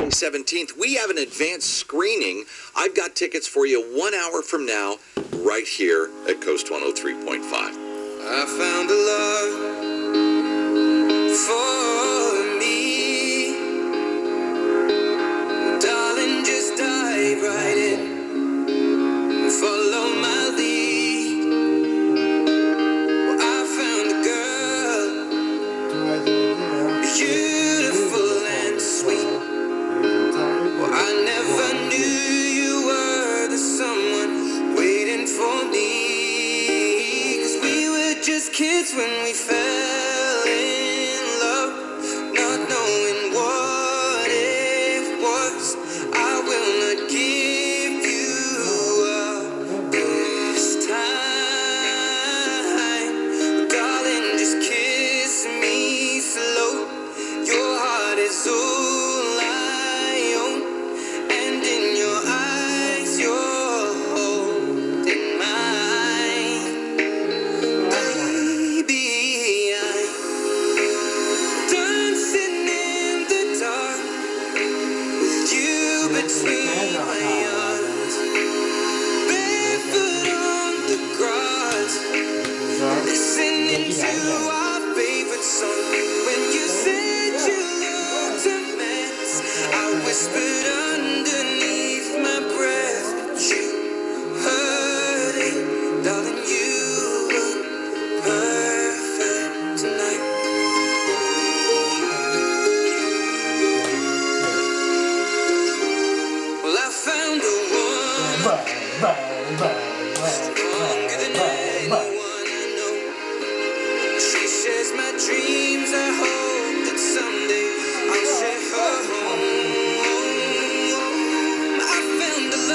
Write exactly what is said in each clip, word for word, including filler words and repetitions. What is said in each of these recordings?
February seventeenth, we have an advanced screening. I've got tickets for you one hour from now, right here at Coast one oh three point five. I found a love for me. Darling, just dive right in. Follow my lead. Well, I found a girl, beautiful and sweet. Well, I never knew you were the someone waiting for me. Cause we were just kids when we fell in love, not knowing what it was. I will not give you up this time. Darling, just kiss me slow. Your heart is all I own, and in your eyes you're holding mine. Baby, I'm dancing in the dark with you between my arms, barefoot on the grass, listening to our favorite song. When you said you looked a mess, I whispered underneath my breath, but you heard it, darling. You look perfect tonight. Well, I found a woman stronger than anyone I know. She shares my dreams. I hope that someday I'll share her home. I found a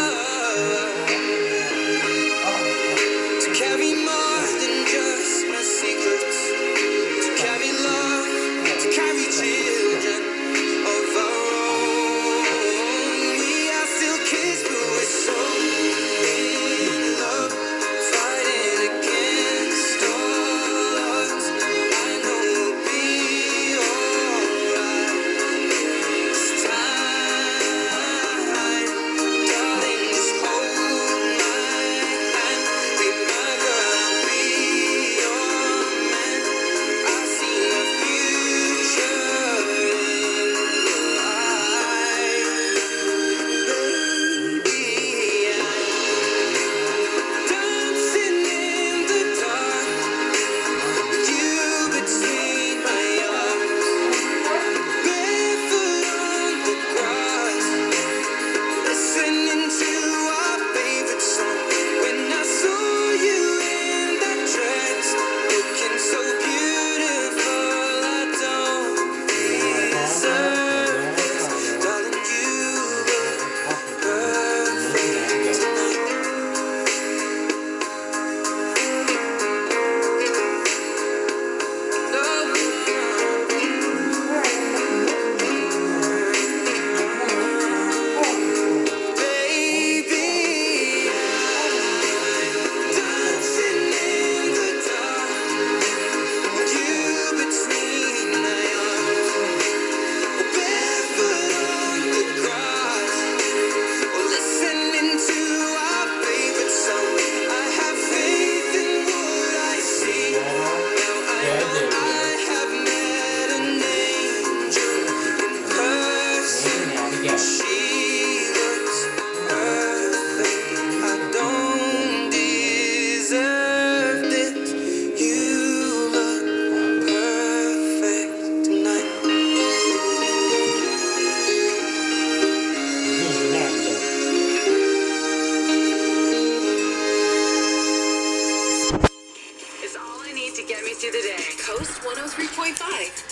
love to carry more than just my secrets, to carry love, to carry children of our own. We are still kids, but we're so in love, fighting against all odds. I know we'll be alright this time. Darling, just hold my hand. Be my girl, I'll be your man. I see my future in your eyes. Baby, I'm dancing in the dark with you between my arms, barefoot on the grass, listening to our favorite song. When I saw you in that dress, looking so beautiful, I don't deserve this. Darling, you look perfect tonight. Baby, I'm dancing in the dark with you between my arms, barefoot on the grass, listening to our favorite song. I have faith in what I see. Now I know I have met an angel in person. She looks perfect. I don't deserve this. You look perfect tonight. Is all I need to get me through the day. Coast one oh three point five.